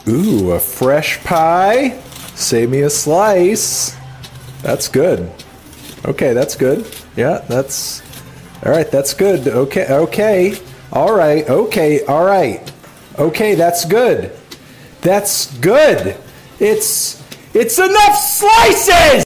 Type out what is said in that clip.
Ooh, a fresh pie. Save me a slice. That's good. Okay, that's good. Yeah, that's... All right, that's good. Okay, okay. All right, okay, all right. Okay, that's good. That's good. It's enough slices!